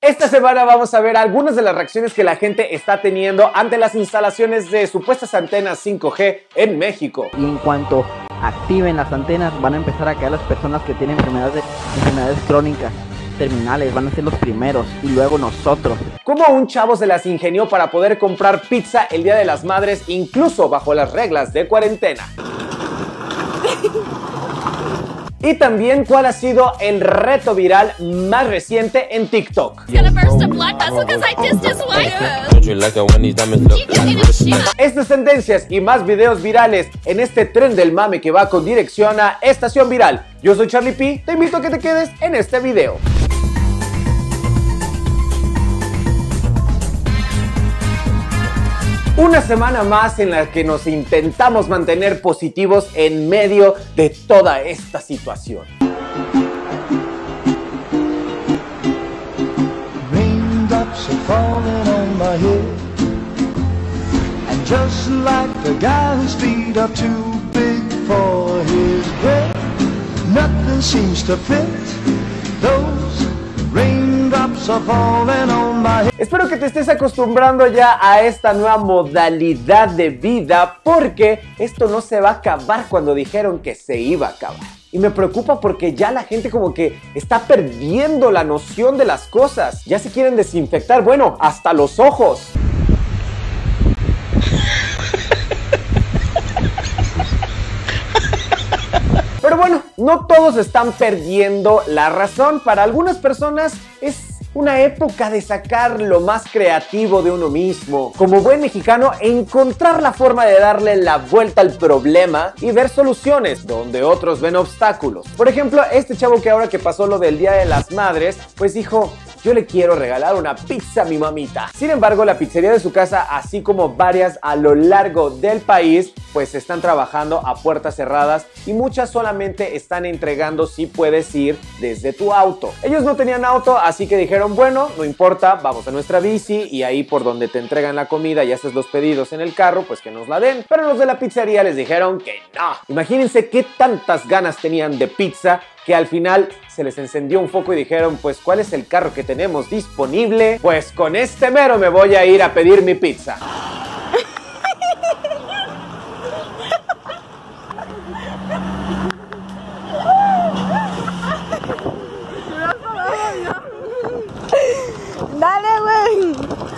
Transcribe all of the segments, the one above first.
Esta semana vamos a ver algunas de las reacciones que la gente está teniendo ante las instalaciones de supuestas antenas 5G en México. Y en cuanto activen las antenas, van a empezar a caer las personas que tienen enfermedades crónicas terminales, van a ser los primeros y luego nosotros. Cómo un chavo se las ingenió para poder comprar pizza el Día de las Madres, incluso bajo las reglas de cuarentena. Y también cuál ha sido el reto viral más reciente en TikTok. Estas tendencias y más videos virales en este tren del mame que va con dirección a Estación Viral. Yo soy Charlie P, te invito a que te quedes en este video. Una semana más en la que nos intentamos mantener positivos en medio de toda esta situación. Espero que te estés acostumbrando ya a esta nueva modalidad de vida, porque esto no se va a acabar cuando dijeron que se iba a acabar. Y me preocupa porque ya la gente como que está perdiendo la noción de las cosas. Ya se quieren desinfectar, bueno, hasta los ojos. Pero bueno, no todos están perdiendo la razón. Para algunas personas es una época de sacar lo más creativo de uno mismo. Como buen mexicano, encontrar la forma de darle la vuelta al problema y ver soluciones donde otros ven obstáculos. Por ejemplo, este chavo que ahora que pasó lo del Día de las Madres, pues dijo: yo le quiero regalar una pizza a mi mamita. Sin embargo, la pizzería de su casa, así como varias a lo largo del país, pues están trabajando a puertas cerradas y muchas solamente están entregando si puedes ir desde tu auto. Ellos no tenían auto, así que dijeron: bueno, no importa, vamos a nuestra bici y ahí por donde te entregan la comida y haces los pedidos en el carro, pues que nos la den. Pero los de la pizzería les dijeron que no. Imagínense qué tantas ganas tenían de pizza que al final se les encendió un foco y dijeron: pues ¿cuál es el carro que tenemos disponible? Pues con este mero me voy a ir a pedir mi pizza. Dale, güey.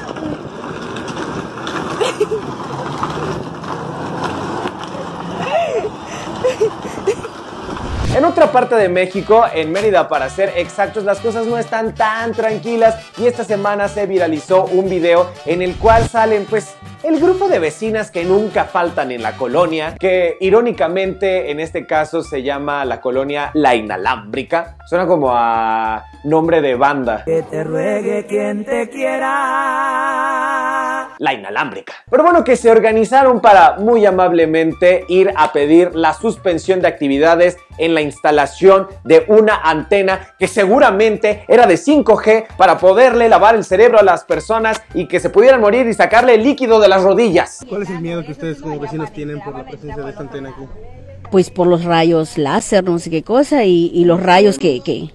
En otra parte de México, en Mérida para ser exactos, las cosas no están tan tranquilas y esta semana se viralizó un video en el cual salen pues el grupo de vecinas que nunca faltan en la colonia, que irónicamente en este caso se llama la colonia La Inalámbrica. Suena como a nombre de banda. Que te ruegue quien te quiera. La Inalámbrica. Pero bueno, que se organizaron para muy amablemente ir a pedir la suspensión de actividades en la instalación de una antena que seguramente era de 5G para poderle lavar el cerebro a las personas y que se pudieran morir y sacarle el líquido de las rodillas. ¿Cuál es el miedo que ustedes como vecinos tienen por la presencia de esta antena aquí? Pues por los rayos láser, no sé qué cosa, y los rayos que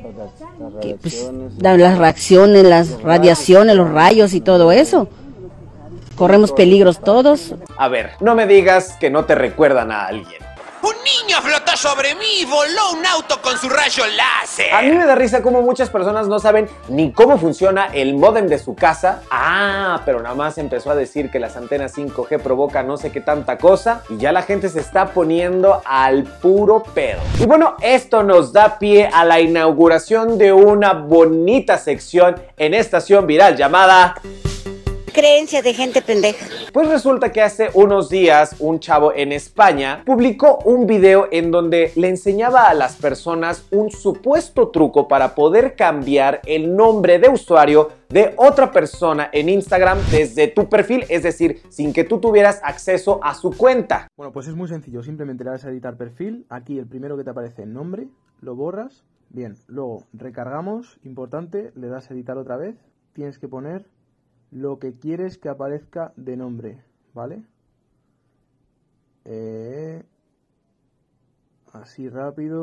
pues, dan las reacciones, las radiaciones, los rayos y todo eso. Corremos peligros todos. A ver, no me digas que no te recuerdan a alguien. ¡Un niño flotó sobre mí y voló un auto con su rayo láser! A mí me da risa como muchas personas no saben ni cómo funciona el módem de su casa. Pero nada más empezó a decir que las antenas 5G provocan no sé qué tanta cosa y ya la gente se está poniendo al puro pedo. Y bueno, esto nos da pie a la inauguración de una bonita sección en Estación Viral llamada... creencias de gente pendeja. Pues resulta que hace unos días un chavo en España publicó un video en donde le enseñaba a las personas un supuesto truco para poder cambiar el nombre de usuario de otra persona en Instagram desde tu perfil, es decir, sin que tú tuvieras acceso a su cuenta. Bueno, pues es muy sencillo, simplemente le das a editar perfil, aquí el primero que te aparece el nombre, lo borras, bien, luego recargamos, importante, le das a editar otra vez, tienes que poner lo que quieres que aparezca de nombre, ¿vale? Así rápido.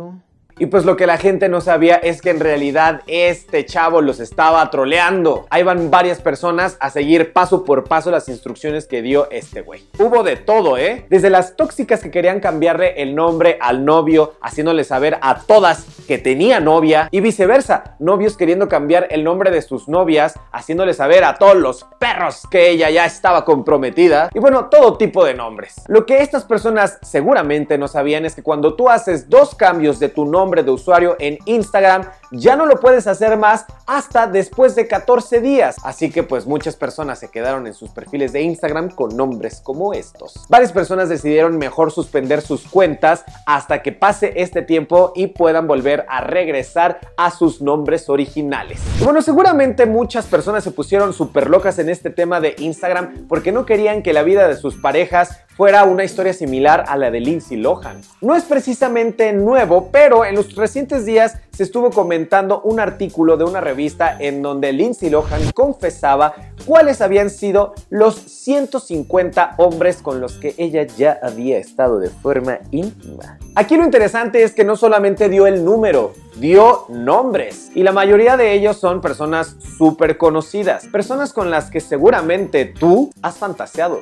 Y pues lo que la gente no sabía es que en realidad este chavo los estaba troleando. Ahí van varias personas a seguir paso por paso las instrucciones que dio este güey. Hubo de todo, ¿eh? Desde las tóxicas que querían cambiarle el nombre al novio, haciéndole saber a todas que tenía novia, y viceversa, novios queriendo cambiar el nombre de sus novias, haciéndole saber a todos los perros que ella ya estaba comprometida, y bueno, todo tipo de nombres. Lo que estas personas seguramente no sabían es que cuando tú haces 2 cambios de tu nombre de usuario en Instagram, ya no lo puedes hacer más hasta después de 14 días. Así que pues muchas personas se quedaron en sus perfiles de Instagram con nombres como estos. Varias personas decidieron mejor suspender sus cuentas hasta que pase este tiempo y puedan volver a regresar a sus nombres originales. Y bueno, seguramente muchas personas se pusieron súper locas en este tema de Instagram porque no querían que la vida de sus parejas fuera una historia similar a la de Lindsay Lohan. No es precisamente nuevo, pero en los recientes días se estuvo comentando un artículo de una revista en donde Lindsay Lohan confesaba cuáles habían sido los 150 hombres con los que ella ya había estado de forma íntima. Aquí lo interesante es que no solamente dio el número, dio nombres, y la mayoría de ellos son personas súper conocidas, personas con las que seguramente tú has fantaseado.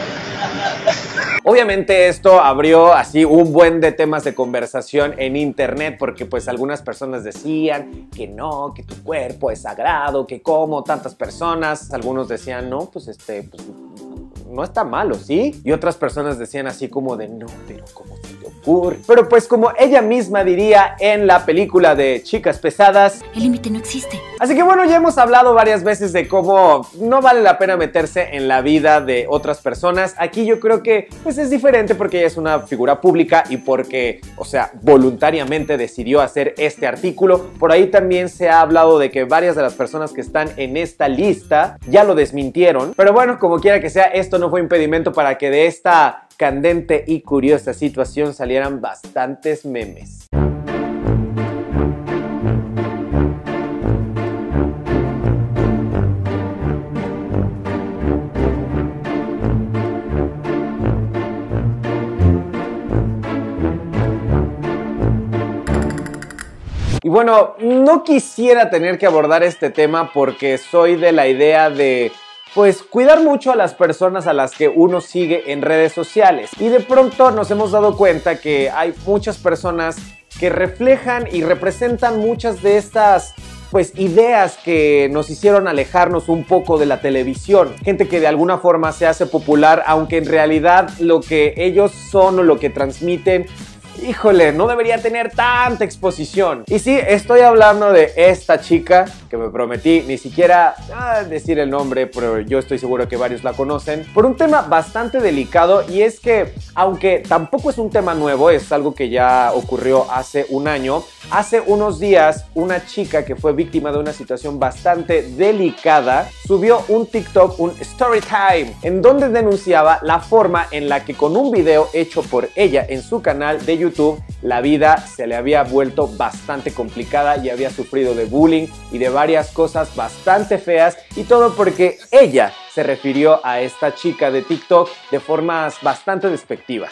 Obviamente esto abrió así un buen de temas de conversación en internet porque pues algunas personas decían que no, que tu cuerpo es sagrado, que como tantas personas, algunos decían no, pues no está malo, ¿sí? Y otras personas decían así como de no, pero ¿cómo se te ocurre? Pero pues como ella misma diría en la película de Chicas Pesadas, el límite no existe. Así que bueno, ya hemos hablado varias veces de cómo no vale la pena meterse en la vida de otras personas. Aquí yo creo que pues es diferente porque ella es una figura pública y porque, o sea, voluntariamente decidió hacer este artículo. Por ahí también se ha hablado de que varias de las personas que están en esta lista ya lo desmintieron. Pero bueno, como quiera que sea, esto no fue impedimento para que de esta candente y curiosa situación salieran bastantes memes. Y bueno, no quisiera tener que abordar este tema porque soy de la idea de pues cuidar mucho a las personas a las que uno sigue en redes sociales. Y de pronto nos hemos dado cuenta que hay muchas personas que reflejan y representan muchas de estas pues ideas que nos hicieron alejarnos un poco de la televisión. Gente que de alguna forma se hace popular, aunque en realidad lo que ellos son o lo que transmiten, híjole, no debería tener tanta exposición. Y sí, estoy hablando de esta chica que me prometí ni siquiera decir el nombre, pero yo estoy seguro que varios la conocen, por un tema bastante delicado, y es que, aunque tampoco es un tema nuevo, es algo que ya ocurrió hace un año, hace unos días una chica que fue víctima de una situación bastante delicada subió un TikTok, un story time, en donde denunciaba la forma en la que con un video hecho por ella en su canal de YouTube, la vida se le había vuelto bastante complicada y había sufrido de bullying y de varias cosas bastante feas, y todo porque ella se refirió a esta chica de TikTok de formas bastante despectivas.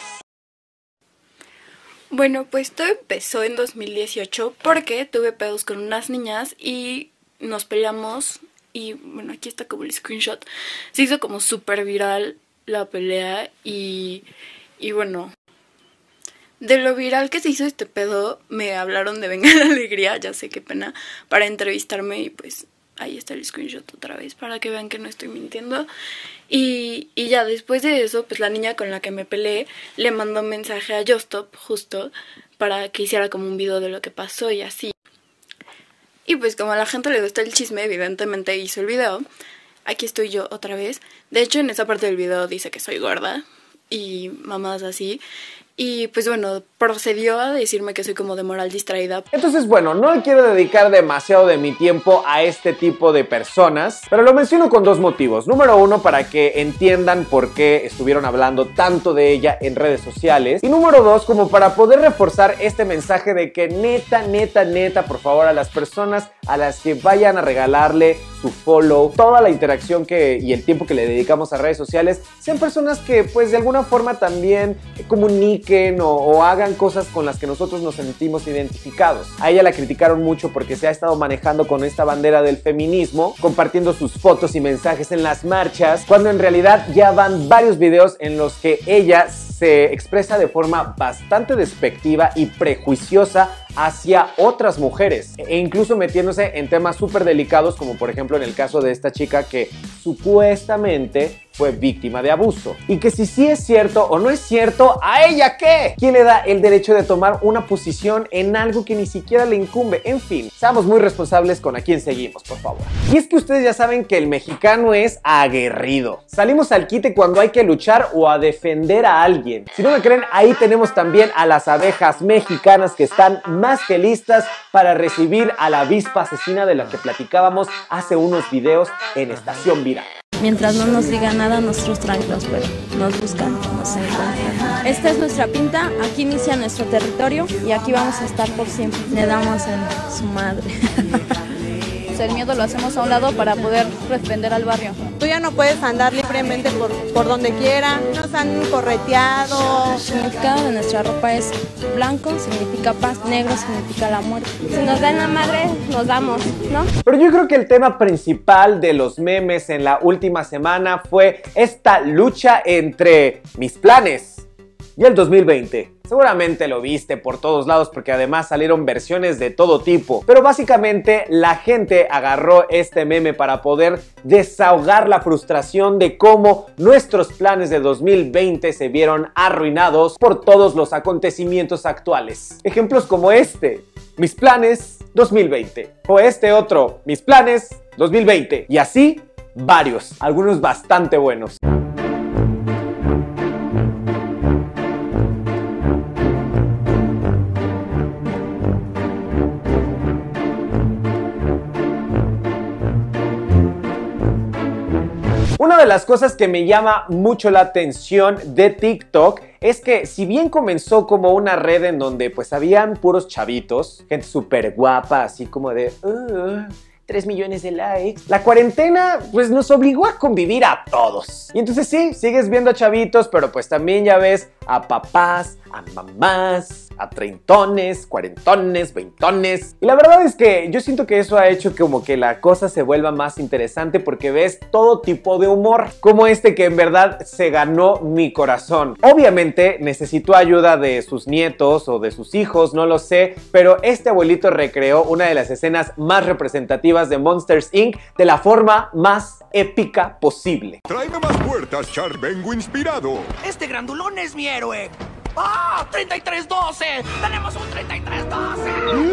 Bueno, pues todo empezó en 2018 porque tuve pedos con unas niñas y nos peleamos, y bueno, aquí está como el screenshot. Se hizo como súper viral la pelea y bueno, de lo viral que se hizo este pedo me hablaron de Venga la Alegría, ya sé, qué pena, para entrevistarme, y pues ahí está el screenshot otra vez para que vean que no estoy mintiendo. Y ya después de eso, pues la niña con la que me peleé le mandó un mensaje a Justop justo para que hiciera como un video de lo que pasó y así. Y pues como a la gente le gusta el chisme, evidentemente hizo el video. Aquí estoy yo otra vez. De hecho, en esa parte del video dice que soy gorda y mamadas así. Y pues bueno, procedió a decirme que soy como de moral distraída. Entonces bueno, no quiero dedicar demasiado de mi tiempo a este tipo de personas, pero lo menciono con dos motivos. Número uno, para que entiendan por qué estuvieron hablando tanto de ella en redes sociales. Y número dos, como para poder reforzar este mensaje de que neta, por favor, a las personas a las que vayan a regalarle su follow, toda la interacción y el tiempo que le dedicamos a redes sociales, sean personas que pues de alguna forma también comunican publiquen o hagan cosas con las que nosotros nos sentimos identificados. A ella la criticaron mucho porque se ha estado manejando con esta bandera del feminismo, compartiendo sus fotos y mensajes en las marchas, cuando en realidad ya van varios videos en los que ella se expresa de forma bastante despectiva y prejuiciosa hacia otras mujeres, e incluso metiéndose en temas súper delicados, como por ejemplo en el caso de esta chica que supuestamente fue víctima de abuso. Y que si sí es cierto o no es cierto, ¿a ella qué? ¿Quién le da el derecho de tomar una posición en algo que ni siquiera le incumbe? En fin, seamos muy responsables con a quién seguimos, por favor. Y es que ustedes ya saben que el mexicano es aguerrido. Salimos al quite cuando hay que luchar o a defender a alguien. Si no me creen, ahí tenemos también a las abejas mexicanas que están más que listas para recibir a la avispa asesina de la que platicábamos hace unos videos en Estación Viral. Mientras no nos digan nada, nosotros tranquilos, pero nos buscan, nos encuentran. Esta es nuestra pinta, aquí inicia nuestro territorio y aquí vamos a estar por siempre. Le damos en su madre. El miedo lo hacemos a un lado para poder defender al barrio. Tú ya no puedes andar libremente por donde quiera, nos han correteado. El significado de nuestra ropa es blanco, significa paz, negro significa la muerte. Si nos dan la madre, nos damos, ¿no? Pero yo creo que el tema principal de los memes en la última semana fue esta lucha entre mis planes y el 2020. Seguramente lo viste por todos lados porque además salieron versiones de todo tipo. Pero básicamente la gente agarró este meme para poder desahogar la frustración de cómo nuestros planes de 2020 se vieron arruinados por todos los acontecimientos actuales. Ejemplos como este, mis planes 2020. O este otro, mis planes 2020. Y así, varios, algunos bastante buenos. Una de las cosas que me llama mucho la atención de TikTok es que si bien comenzó como una red en donde pues habían puros chavitos, gente súper guapa, así como de 3 millones de likes, la cuarentena pues nos obligó a convivir a todos. Y entonces sí, sigues viendo a chavitos, pero pues también ya ves a papás, a mamás, a treintones, cuarentones, veintones. Y la verdad es que yo siento que eso ha hecho como que la cosa se vuelva más interesante porque ves todo tipo de humor, como este que en verdad se ganó mi corazón. Obviamente necesitó ayuda de sus nietos o de sus hijos, no lo sé, pero este abuelito recreó una de las escenas más representativas de Monsters Inc. de la forma más épica posible. Tráeme más puertas, Char, vengo inspirado. Este grandulón es mi héroe. ¡Ah! ¡3312! ¡Tenemos un 3312!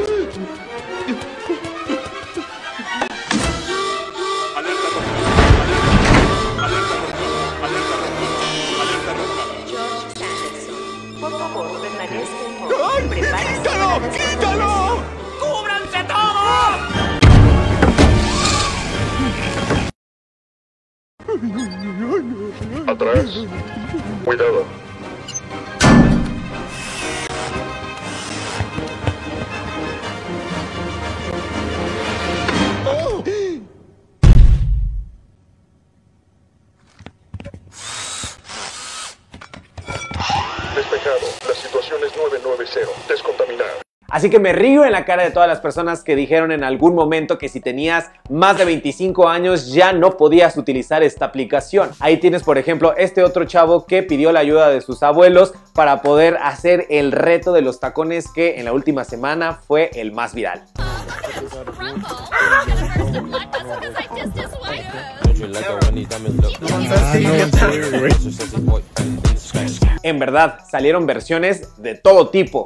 Alerta roja. George Sanderson, por favor, permanezca en ¡Ay! ¡Quítalo! ¡Quítalo! ¡Cúbranse todos! Atrás. Cuidado. Despejado. La situación es 990. Descontaminar. Así que me río en la cara de todas las personas que dijeron en algún momento que si tenías más de 25 años ya no podías utilizar esta aplicación. Ahí tienes, por ejemplo, este otro chavo que pidió la ayuda de sus abuelos para poder hacer el reto de los tacones que en la última semana fue el más viral. En verdad, salieron versiones de todo tipo.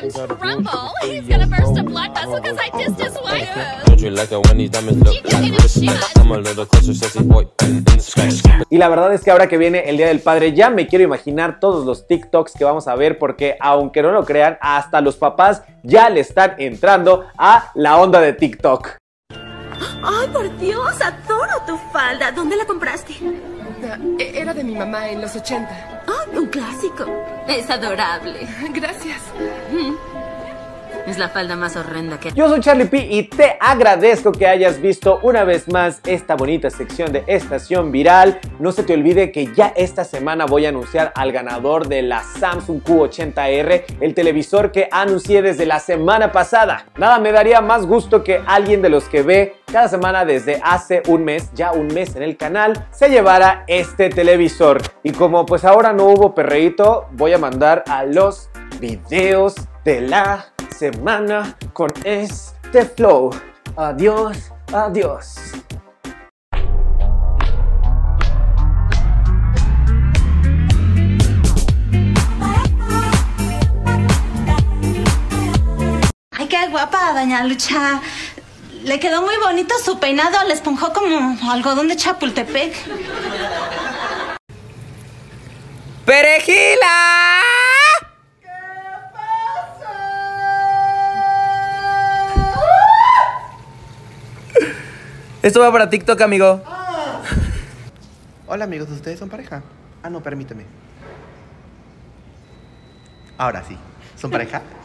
Y la verdad es que ahora que viene el Día del Padre ya me quiero imaginar todos los TikToks que vamos a ver porque aunque no lo crean, hasta los papás ya le están entrando a la onda de TikTok. ¡Ay, por Dios! Adoro tu falda. ¿Dónde la compraste? Era de mi mamá en los 80. ¡Oh, un clásico! Es adorable. Gracias. Es la falda más horrenda que... Yo soy Charlie P y te agradezco que hayas visto una vez más esta bonita sección de Estación Viral. No se te olvide que ya esta semana voy a anunciar al ganador de la Samsung Q80R, el televisor que anuncié desde la semana pasada. Nada me daría más gusto que alguien de los que ve cada semana desde hace un mes, ya un mes en el canal, se llevara este televisor. Y como pues ahora no hubo perreíto, voy a mandar a los videos de la semana con este flow. Adiós, adiós. Ay, qué guapa, doña Lucha. Le quedó muy bonito su peinado, le esponjó como algodón de Chapultepec. ¡Perejila! Esto va para TikTok, amigo. Hola, amigos, ¿ustedes son pareja? Ah, no, permíteme. Ahora sí, ¿son pareja?